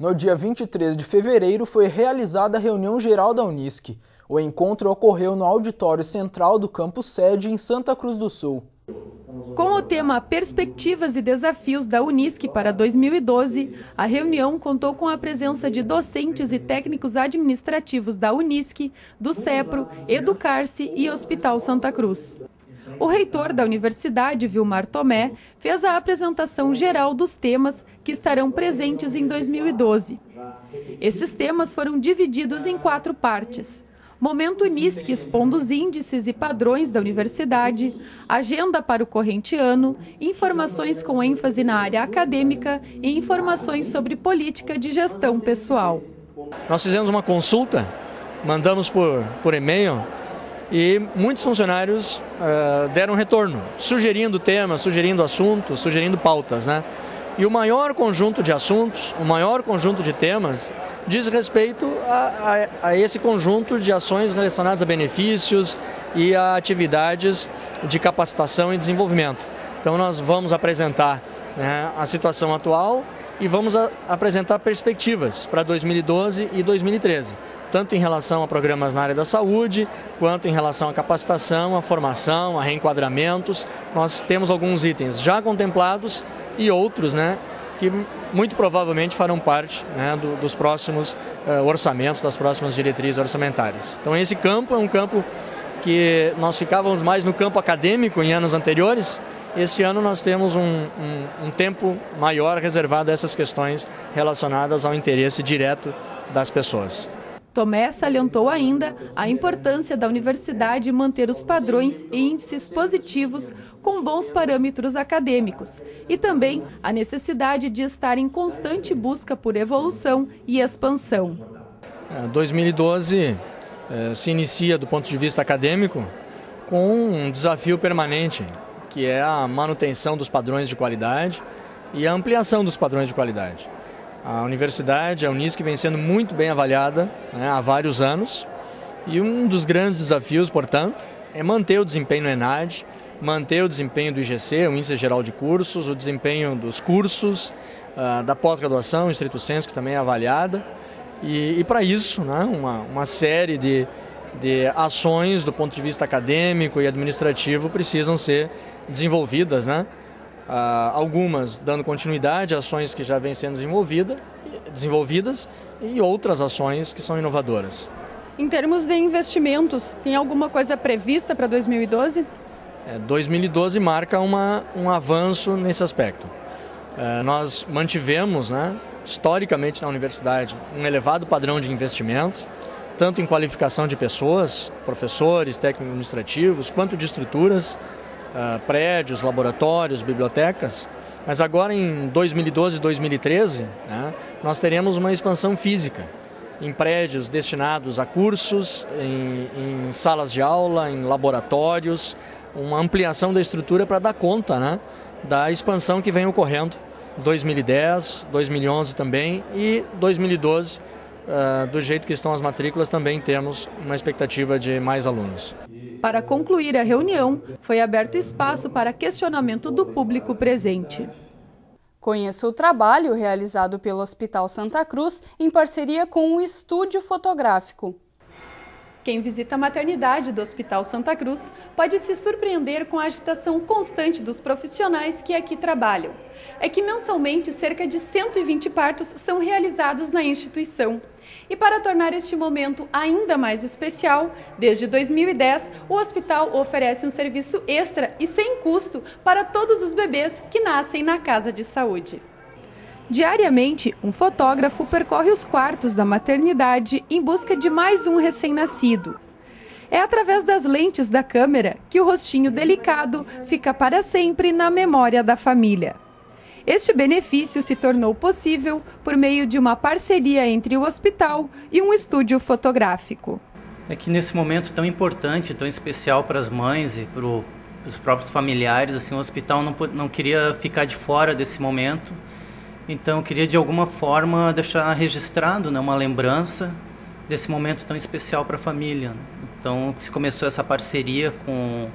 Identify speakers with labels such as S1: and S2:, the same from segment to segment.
S1: No dia 23 de fevereiro foi realizada a reunião geral da Unisc. O encontro ocorreu no auditório central do campus sede em Santa Cruz do Sul.
S2: Com o tema Perspectivas e Desafios da Unisc para 2012, a reunião contou com a presença de docentes e técnicos administrativos da Unisc, do CEPRO, Educar-se e Hospital Santa Cruz. O reitor da universidade, Vilmar Tomé, fez a apresentação geral dos temas que estarão presentes em 2012. Esses temas foram divididos em 4 partes. Momento Unisc expondo os índices e padrões da universidade, agenda para o corrente ano, informações com ênfase na área acadêmica e informações sobre política de gestão pessoal.
S3: Nós fizemos uma consulta, mandamos por e-mail e muitos funcionários deram retorno, sugerindo temas, sugerindo assuntos, sugerindo pautas, né? E o maior conjunto de assuntos, o maior conjunto de temas diz respeito a esse conjunto de ações relacionadas a benefícios e a atividades de capacitação e desenvolvimento. Então nós vamos apresentar, né, a situação atual e vamos apresentar perspectivas para 2012 e 2013, tanto em relação a programas na área da saúde, quanto em relação à capacitação, à formação, a reenquadramentos. Nós temos alguns itens já contemplados e outros, né, que muito provavelmente farão parte, né, dos próximos orçamentos, das próximas diretrizes orçamentárias. Então esse campo é um campo que nós ficávamos mais no campo acadêmico em anos anteriores. Esse ano nós temos um tempo maior reservado a essas questões relacionadas ao interesse direto das pessoas.
S2: Tomé salientou ainda a importância da universidade manter os padrões e índices positivos com bons parâmetros acadêmicos e também a necessidade de estar em constante busca por evolução e expansão.
S3: 2012 se inicia do ponto de vista acadêmico com um desafio permanente, que é a manutenção dos padrões de qualidade e a ampliação dos padrões de qualidade. A universidade, a Unisc, vem sendo muito bem avaliada, né, há vários anos, e um dos grandes desafios, portanto, é manter o desempenho no ENAD, manter o desempenho do IGC, o Índice Geral de Cursos, o desempenho dos cursos, da pós-graduação, o Stricto Sensu, que também é avaliada, e para isso, né, uma série de ações do ponto de vista acadêmico e administrativo precisam ser desenvolvidas, né? Algumas dando continuidade a ações que já vêm sendo desenvolvidas e outras ações que são inovadoras.
S2: Em termos de investimentos, tem alguma coisa prevista para 2012?
S3: 2012 marca um avanço nesse aspecto. Nós mantivemos, né, historicamente na universidade, um elevado padrão de investimento, tanto em qualificação de pessoas, professores, técnicos administrativos, quanto de estruturas, prédios, laboratórios, bibliotecas, mas agora em 2012 e 2013, né, nós teremos uma expansão física em prédios destinados a cursos, em salas de aula, em laboratórios, uma ampliação da estrutura para dar conta, né, da expansão que vem ocorrendo em 2010, 2011 também e 2012, do jeito que estão as matrículas, também temos uma expectativa de mais alunos.
S2: Para concluir a reunião, foi aberto espaço para questionamento do público presente.
S4: Conheça o trabalho realizado pelo Hospital Santa Cruz em parceria com o Estúdio Fotográfico.
S2: Quem visita a maternidade do Hospital Santa Cruz pode se surpreender com a agitação constante dos profissionais que aqui trabalham. É que mensalmente cerca de 120 partos são realizados na instituição. E para tornar este momento ainda mais especial, desde 2010, o hospital oferece um serviço extra e sem custo para todos os bebês que nascem na casa de saúde. Diariamente, um fotógrafo percorre os quartos da maternidade em busca de mais um recém-nascido. É através das lentes da câmera que o rostinho delicado fica para sempre na memória da família. Este benefício se tornou possível por meio de uma parceria entre o hospital e um estúdio fotográfico.
S5: É que nesse momento tão importante, tão especial para as mães e para os próprios familiares, assim, o hospital não queria ficar de fora desse momento. Então eu queria de alguma forma deixar registrado, né, uma lembrança desse momento tão especial para a família. Então se começou essa parceria com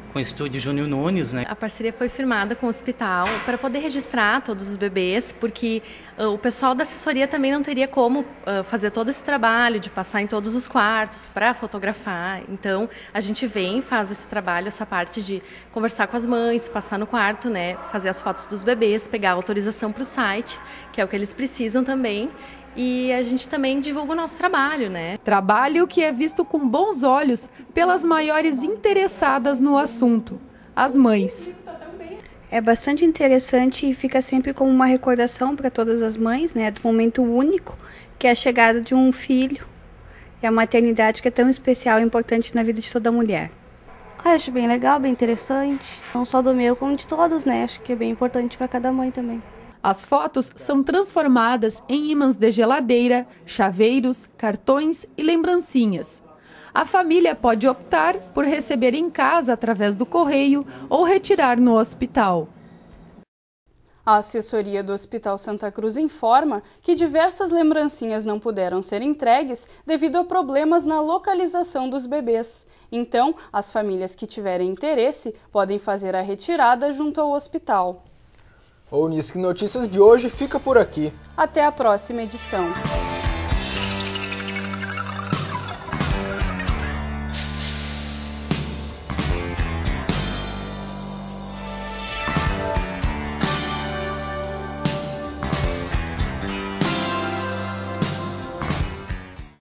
S5: o Estúdio Júnior Nunes, né?
S6: A parceria foi firmada com o hospital para poder registrar todos os bebês, porque o pessoal da assessoria também não teria como fazer todo esse trabalho de passar em todos os quartos para fotografar. Então, a gente vem, faz esse trabalho, essa parte de conversar com as mães, passar no quarto, né, fazer as fotos dos bebês, pegar a autorização para o site, que é o que eles precisam também. E a gente também divulga o nosso trabalho, né?
S2: Trabalho que é visto com bons olhos pelas maiores interessadas no assunto, as mães.
S7: É bastante interessante e fica sempre como uma recordação para todas as mães, né, do momento único que é a chegada de um filho e a maternidade que é tão especial e importante na vida de toda mulher.
S8: Eu acho bem legal, bem interessante, não só do meu como de todos, né? Acho que é bem importante para cada mãe também.
S2: As fotos são transformadas em ímãs de geladeira, chaveiros, cartões e lembrancinhas. A família pode optar por receber em casa através do correio ou retirar no hospital.
S4: A assessoria do Hospital Santa Cruz informa que diversas lembrancinhas não puderam ser entregues devido a problemas na localização dos bebês. Então, as famílias que tiverem interesse podem fazer a retirada junto ao hospital.
S1: O Unisc Notícias de hoje fica por aqui.
S4: Até a próxima edição.